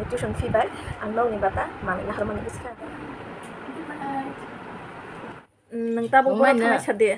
tuition fee bai ang lo ni bata mani na harmoni biska nang tabu boy na chade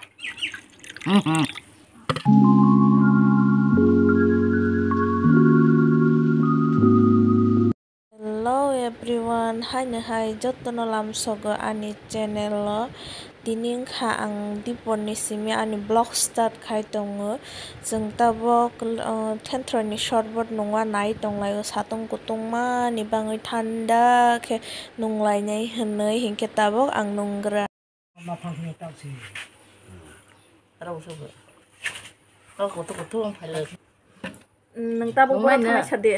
Hello everyone, hai jottono lam sogo ani channel lo dining kha ang diponi simi ani blog start khai tongo jeng tabo thenthro ni shortboard nongwa nai tonglayo satong kutungma ni bangai thanda khe nonglai nei hwnei hingke tabok ang nonggra ma phangni tawsi rau sobo rau kutu phale nang tabo boy na chade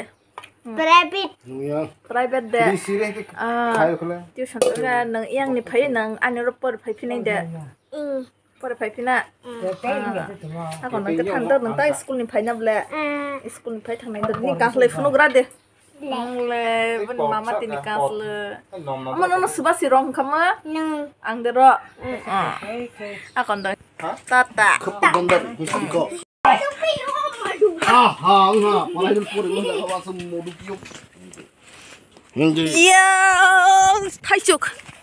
private de tuition ga nang yang ni phai nang ani ropor phai phinai de por phai phina akon nang ta thang nang ta school ni phai na ble school ni phai thang nai ni ka hle phunu gra de le ben mama tin ka le mon no suba si rong khama ang de ro akon da tata iya taisuk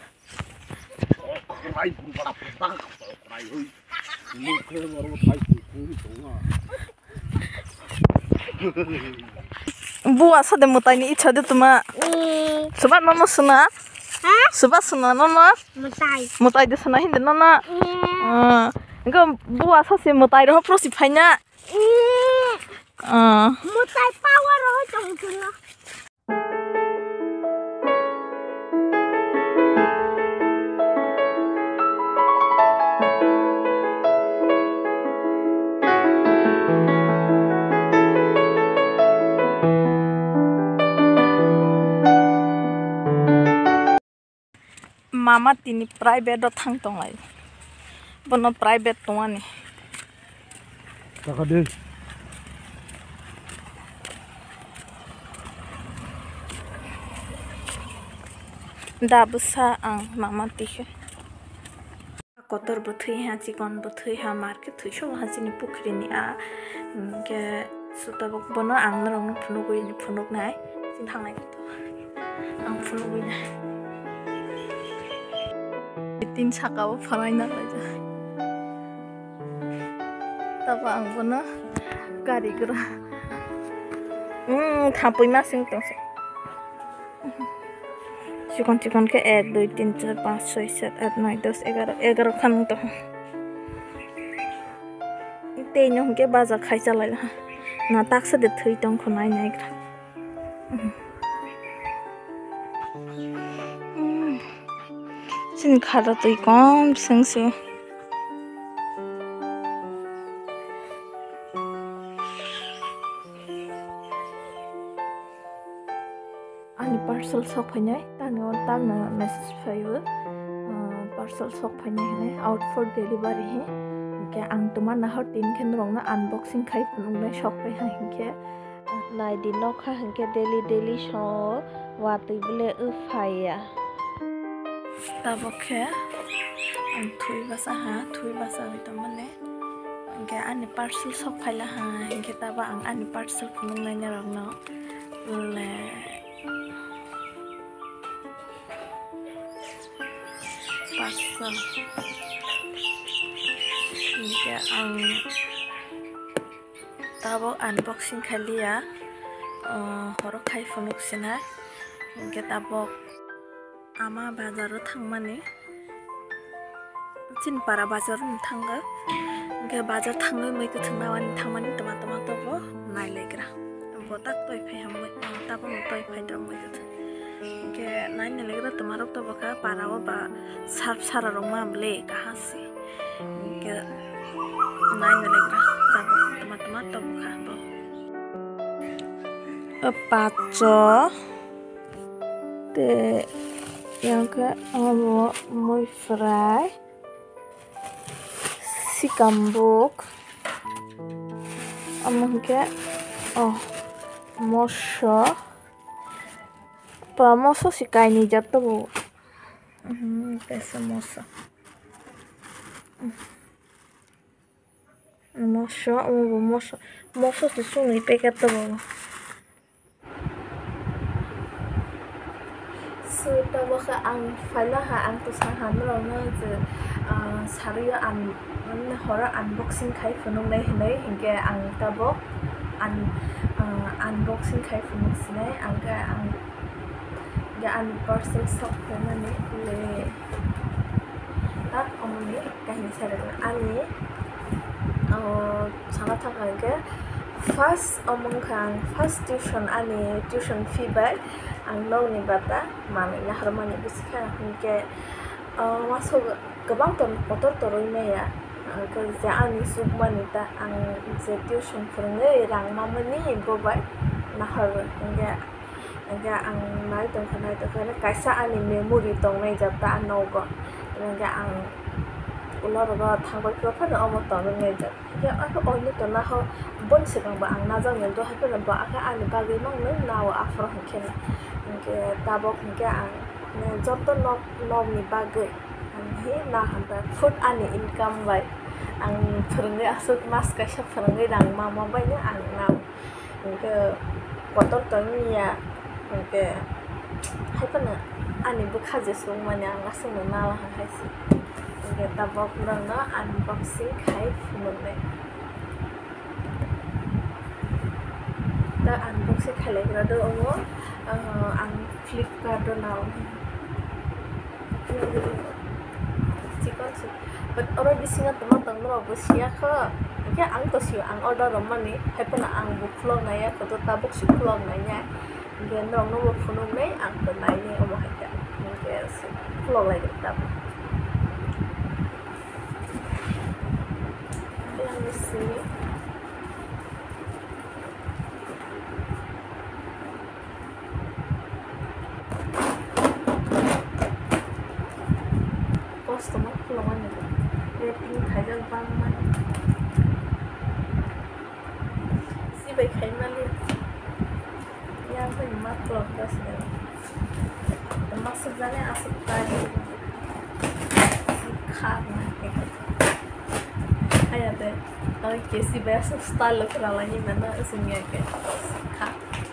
buat sade mutai ni icha de tuma sobat nono suna sobat suna nono mutai de suna hinde nono engko buat sase mutai ro prosi phaina mutai power ro jongkula mama tini private do thang tonglai bono private tongani takade dabusa ang mama tikhe kotor buthui ha chikon buthui ha market thui sho ha chini pukhri ni a ke sutabok bono ang rong phunugui ni phunuk nai sin thangnai to ang phunugui na tin sakao pharai na lai ja taba ang bono gari gra thapoi ma sing to chicken के 1 2 3 4 5 6 7 8 9 10 11 खान तो तेनो के बाजा खाइ चलाय ना ताकसे दे थै तंग खनाय नाय सिन खादा तै कम संसे ani parcel sok phainai tagna message phayo parcel sok phainai hene out for delivery he ke ang tuma na hot tin khen rong na unboxing khai punung na shop pai ha hinke nai din no kha hinke daily so wa tui bele u phaya tabokhe ang thui basa to mane ke ani parcel sok phaila ha hinke taba ang ani parcel punung na nya rong no le parcel ini ang tabo unboxing kali ya horo khai phunuk sina ini tabo ama bazaro thangmani chinpara bazar thanga ini bazar thangai mai ku thangawani thangmani tama tobo nai legra botak toy phai hamoi tabo toy phai dam mai ku ke nai ne legra tomarok to baka parawa ba sarp sara rong ma amle kahasi ke nai ne legra tabo tama to baka bo pacho te yang ke amo moi fry si kambuk among ke moso pa moso si kaini jatto bo pesa moso moso si suni pekat bo tawa ka ang file ha ang to sang han ro na je sariya an hora unboxing khai phunung nei hinai hinge ang tabo unboxing khai phunung sinai ang ga an parcel shop na ni le tak omni kahin sare ani sama thaka ge first omong khang first tuition fee bag ang no ni bata mami na harmoni biska hinge masuk गोबां मटर तरoi मेया जे आंनि सुबमानिता आं जे टिउसन फोरोङो रां मामोनि बोबाय नाहर इंगे आं नायदों कायसा आंनि मेमोरि दंनाय जाता आनावगो इंगे आं उलारबा थांबाय फोरनो अमो तंनाय जा इंगे आखो अनि तना हो बन सिगांबा आं नाजांनो दो हाफोर बा आखा आंनि बागै मांनो नाव आफर हखेन इंगे दाबक इंगे आं जत नबनि बागै he na hanta food ani income bai ang phurungai asuk mas kaisa phurungai rang mama bai ne ang na ke kotor tongnya ke haipana ani bu khaje sung mane ang asung na la haisi ke tabok na unboxing khai phumne da unboxing khale gra do omo ang Flipkart do now but already singa tama tangro busia kha ke ang to si ang order romani hepana ang bu flog na ya to tabuk si flog na nya gen rong no bu phunung nei ang to nai ne omo haita ke si flog lai tab let me see customer flog ni rating khajal bang man si bai khai mali ya bai ma flog das ne maksud jane asuk tadi khar na ke ayate ai kesi best style kala ni mana sunya ke khar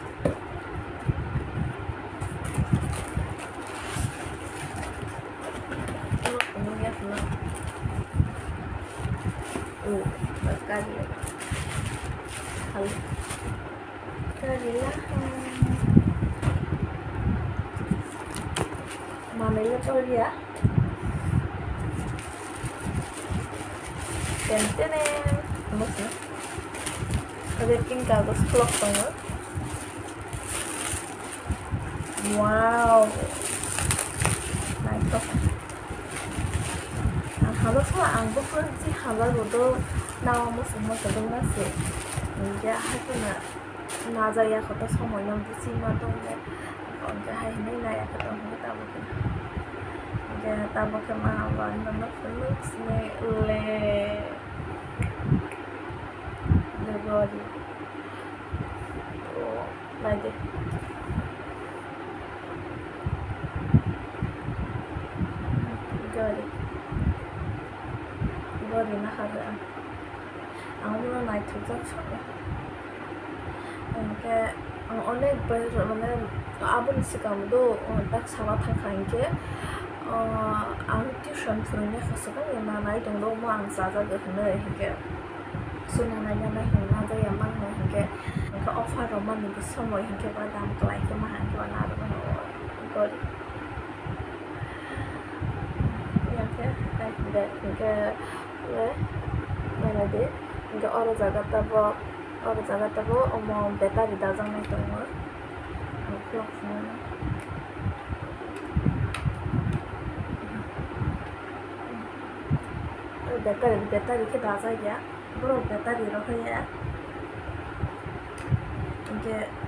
Mamanya tuh dia tenten maksudnya ada tinggal terus vlog banget wow nice halo sa ang bukan si halo rodo nawa mo semua sedang nasi dia hakuna nazaya kota semua yang busi matongnya onka hai nei na ya kata mo tabo ke dia tabo ke mahawan nama felix ne le body oh lagi body na hada আমরা nitrogen সঙ্গে 이렇게 어느 그러면 아버지 시간도 딱 사와 타카인게 안 튜션 프로네 가서가 나 나이 정도 뭐안 싸자가 근데 이게 순나나냐 나나 야망나 이게 그 오퍼로만 이게 소모 이게 바담 클라이크 마한 거 나도 거 이렇게 이게 왜 말하지 이게 어느 자가다고 어머 배터리 다장날 동안 그렇구나 배터리 이렇게 다자야 뭐로 배터리로 해야 이게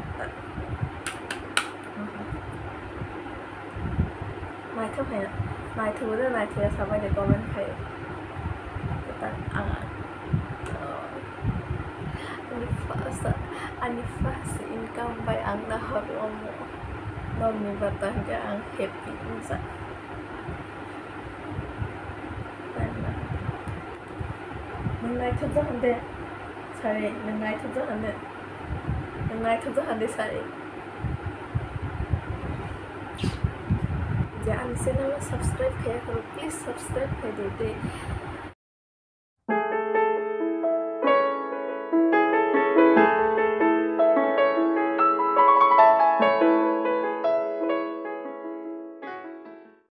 많이 들으면 많이 들어서 봐야 거면 해 일단 anifas income by ang naharo mo nung ni batangga ang happy unsa nangai thudja hande sare nangai thudja hande sare जे आंनि channel subscribe खालामो please subscribe खालामदो